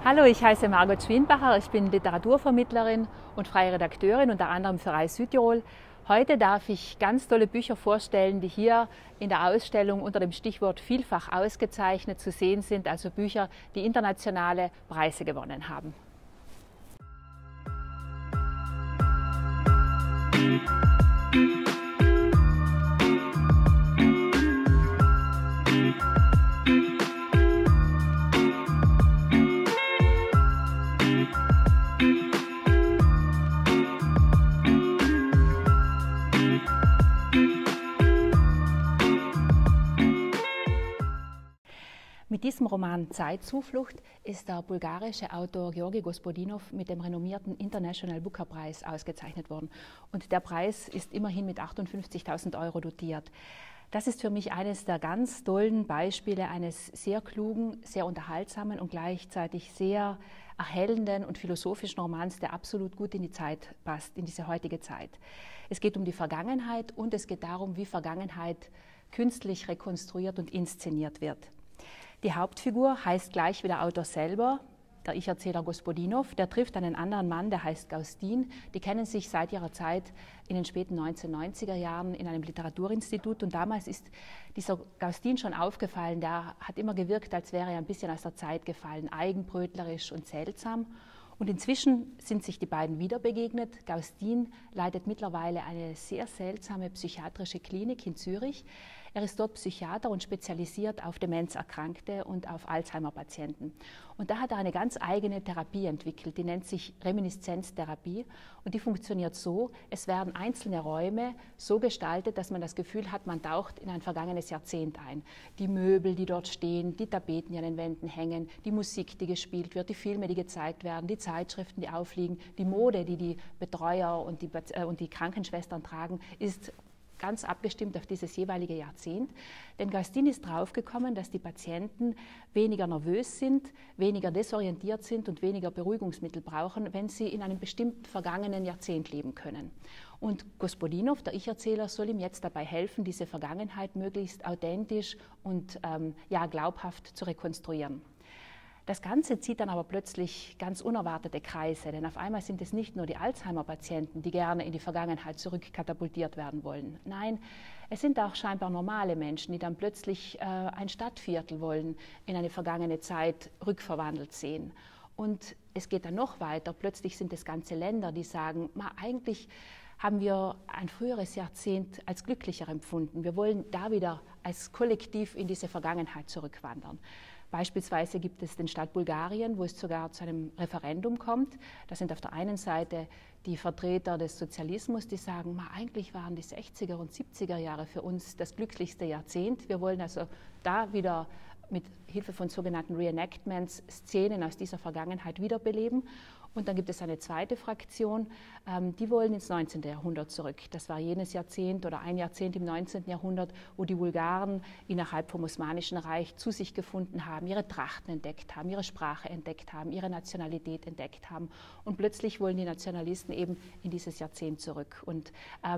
Hallo, ich heiße Margot Schwinbacher, ich bin Literaturvermittlerin und freie Redakteurin, unter anderem für Reis Südtirol. Heute darf ich ganz tolle Bücher vorstellen, die hier in der Ausstellung unter dem Stichwort vielfach ausgezeichnet zu sehen sind, also Bücher, die internationale Preise gewonnen haben. Mit diesem Roman Zeitzuflucht ist der bulgarische Autor Georgi Gospodinov mit dem renommierten International Booker Prize ausgezeichnet worden. Und der Preis ist immerhin mit 58.000 € dotiert. Das ist für mich eines der ganz tollen Beispiele eines sehr klugen, sehr unterhaltsamen und gleichzeitig sehr erhellenden und philosophischen Romans, der absolut gut in die Zeit passt, in diese heutige Zeit. Es geht um die Vergangenheit und es geht darum, wie Vergangenheit künstlich rekonstruiert und inszeniert wird. Die Hauptfigur heißt gleich wie der Autor selber, der Ich-Erzähler Gospodinov. Der trifft einen anderen Mann, der heißt Gaustin. Die kennen sich seit ihrer Zeit in den späten 1990er Jahren in einem Literaturinstitut. Und damals ist dieser Gaustin schon aufgefallen. Der hat immer gewirkt, als wäre er ein bisschen aus der Zeit gefallen, eigenbrötlerisch und seltsam. Und inzwischen sind sich die beiden wieder begegnet. Gaustin leitet mittlerweile eine sehr seltsame psychiatrische Klinik in Zürich. Er ist dort Psychiater und spezialisiert auf Demenzerkrankte und auf Alzheimer-Patienten. Und da hat er eine ganz eigene Therapie entwickelt, die nennt sich Reminiszenztherapie. Und die funktioniert so, es werden einzelne Räume so gestaltet, dass man das Gefühl hat, man taucht in ein vergangenes Jahrzehnt ein. Die Möbel, die dort stehen, die Tapeten, die an den Wänden hängen, die Musik, die gespielt wird, die Filme, die gezeigt werden, die Zeitschriften, die aufliegen, die Mode, die die Betreuer und die Krankenschwestern tragen, ist ganz abgestimmt auf dieses jeweilige Jahrzehnt. Denn Gaustin ist draufgekommen, dass die Patienten weniger nervös sind, weniger desorientiert sind und weniger Beruhigungsmittel brauchen, wenn sie in einem bestimmten vergangenen Jahrzehnt leben können. Und Gospodinov, der Ich-Erzähler, soll ihm jetzt dabei helfen, diese Vergangenheit möglichst authentisch und glaubhaft zu rekonstruieren. Das Ganze zieht dann aber plötzlich ganz unerwartete Kreise, denn auf einmal sind es nicht nur die Alzheimer-Patienten, die gerne in die Vergangenheit zurückkatapultiert werden wollen. Nein, es sind auch scheinbar normale Menschen, die dann plötzlich ein Stadtviertel wollen, in eine vergangene Zeit rückverwandelt sehen. Und es geht dann noch weiter. Plötzlich sind es ganze Länder, die sagen, eigentlich haben wir ein früheres Jahrzehnt als glücklicher empfunden. Wir wollen da wieder als Kollektiv in diese Vergangenheit zurückwandern. Beispielsweise gibt es den Staat Bulgarien, wo es sogar zu einem Referendum kommt. Das sind auf der einen Seite die Vertreter des Sozialismus, die sagen, eigentlich waren die 60er und 70er Jahre für uns das glücklichste Jahrzehnt. Wir wollen also da wieder mit Hilfe von sogenannten Reenactments Szenen aus dieser Vergangenheit wiederbeleben. Und dann gibt es eine zweite Fraktion, die wollen ins 19. Jahrhundert zurück. Das war jenes Jahrzehnt oder ein Jahrzehnt im 19. Jahrhundert, wo die Bulgaren innerhalb vom Osmanischen Reich zu sich gefunden haben, ihre Trachten entdeckt haben, ihre Sprache entdeckt haben, ihre Nationalität entdeckt haben. Und plötzlich wollen die Nationalisten eben in dieses Jahrzehnt zurück. Und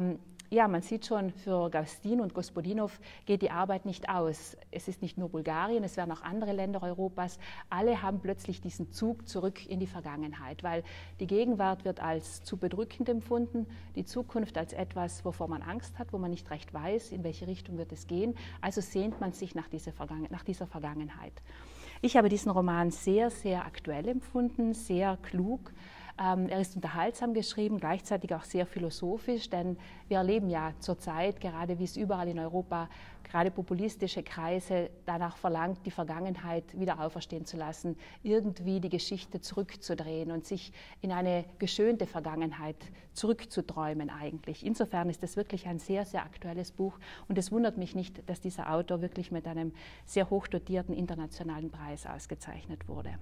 man sieht schon, für Gaustin und Gospodinov geht die Arbeit nicht aus. Es ist nicht nur Bulgarien, es werden auch andere Länder Europas. Alle haben plötzlich diesen Zug zurück in die Vergangenheit, weil die Gegenwart wird als zu bedrückend empfunden, die Zukunft als etwas, wovor man Angst hat, wo man nicht recht weiß, in welche Richtung wird es gehen. Also sehnt man sich nach dieser Vergangenheit. Ich habe diesen Roman sehr, sehr aktuell empfunden, sehr klug. Er ist unterhaltsam geschrieben, gleichzeitig auch sehr philosophisch, denn wir erleben ja zurzeit, gerade wie es überall in Europa, gerade populistische Kreise danach verlangt, die Vergangenheit wieder auferstehen zu lassen, irgendwie die Geschichte zurückzudrehen und sich in eine geschönte Vergangenheit zurückzuträumen eigentlich. Insofern ist es wirklich ein sehr, sehr aktuelles Buch und es wundert mich nicht, dass dieser Autor wirklich mit einem sehr hoch dotierten internationalen Preis ausgezeichnet wurde.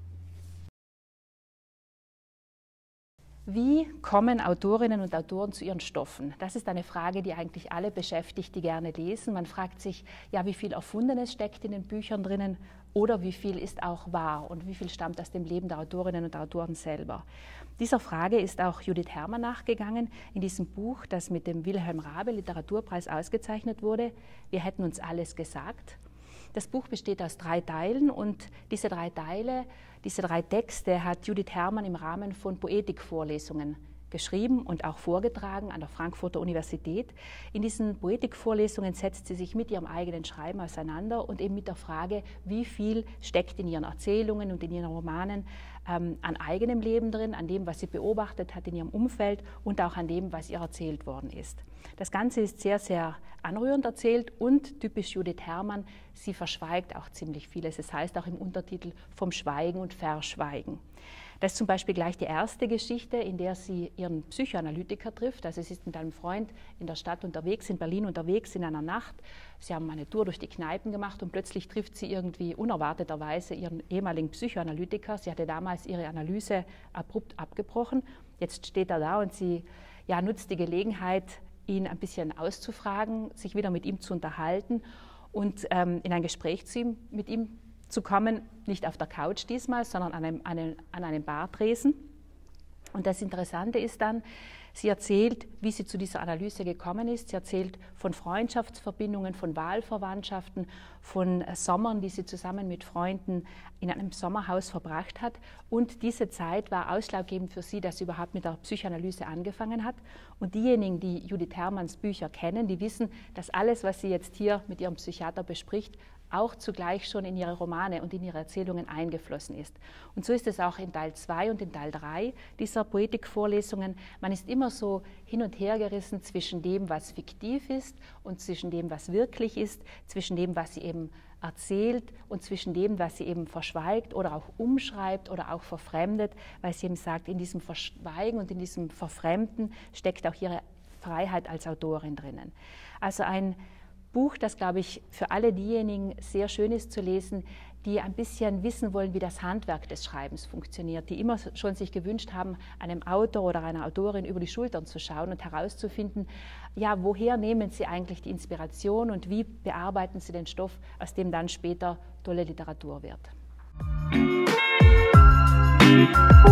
Wie kommen Autorinnen und Autoren zu ihren Stoffen? Das ist eine Frage, die eigentlich alle beschäftigt, die gerne lesen. Man fragt sich, ja, wie viel Erfundenes steckt in den Büchern drinnen oder wie viel ist auch wahr und wie viel stammt aus dem Leben der Autorinnen und Autoren selber. Dieser Frage ist auch Judith Herrmann nachgegangen in diesem Buch, das mit dem Wilhelm Raabe Literaturpreis ausgezeichnet wurde. Wir hätten uns alles gesagt. Das Buch besteht aus 3 Teilen und diese 3 Teile, diese 3 Texte hat Judith Hermann im Rahmen von Poetikvorlesungen geschrieben und auch vorgetragen an der Frankfurter Universität. In diesen Poetikvorlesungen setzt sie sich mit ihrem eigenen Schreiben auseinander und eben mit der Frage, wie viel steckt in ihren Erzählungen und in ihren Romanen an eigenem Leben drin, an dem, was sie beobachtet hat in ihrem Umfeld und auch an dem, was ihr erzählt worden ist. Das Ganze ist sehr, sehr anrührend erzählt und typisch Judith Hermann, sie verschweigt auch ziemlich vieles. Es heißt auch im Untertitel vom Schweigen und Verschweigen. Das ist zum Beispiel gleich die erste Geschichte, in der sie ihren Psychoanalytiker trifft. Also sie ist mit einem Freund in der Stadt unterwegs, in Berlin unterwegs, in einer Nacht. Sie haben eine Tour durch die Kneipen gemacht und plötzlich trifft sie irgendwie unerwarteterweise ihren ehemaligen Psychoanalytiker. Sie hatte damals ihre Analyse abrupt abgebrochen. Jetzt steht er da und sie nutzt die Gelegenheit, ihn ein bisschen auszufragen, sich wieder mit ihm zu unterhalten und in ein Gespräch mit ihm zu kommen, nicht auf der Couch diesmal, sondern an einem Bartresen. Und das Interessante ist dann, sie erzählt, wie sie zu dieser Analyse gekommen ist. Sie erzählt von Freundschaftsverbindungen, von Wahlverwandtschaften, von Sommern, die sie zusammen mit Freunden in einem Sommerhaus verbracht hat. Und diese Zeit war ausschlaggebend für sie, dass sie überhaupt mit der Psychoanalyse angefangen hat. Und diejenigen, die Judith Hermanns Bücher kennen, die wissen, dass alles, was sie jetzt hier mit ihrem Psychiater bespricht, auch zugleich schon in ihre Romane und in ihre Erzählungen eingeflossen ist. Und so ist es auch in Teil 2 und in Teil 3 dieser Poetikvorlesungen. Man ist immer so hin und her gerissen zwischen dem, was fiktiv ist und zwischen dem, was wirklich ist, zwischen dem, was sie eben erzählt und zwischen dem, was sie eben verschweigt oder auch umschreibt oder auch verfremdet, weil sie eben sagt, in diesem Verschweigen und in diesem Verfremden steckt auch ihre Freiheit als Autorin drinnen. Also ein Buch, das, glaube ich, für alle diejenigen sehr schön ist zu lesen, die ein bisschen wissen wollen, wie das Handwerk des Schreibens funktioniert, die immer schon sich gewünscht haben, einem Autor oder einer Autorin über die Schultern zu schauen und herauszufinden, ja, woher nehmen sie eigentlich die Inspiration und wie bearbeiten sie den Stoff, aus dem dann später tolle Literatur wird.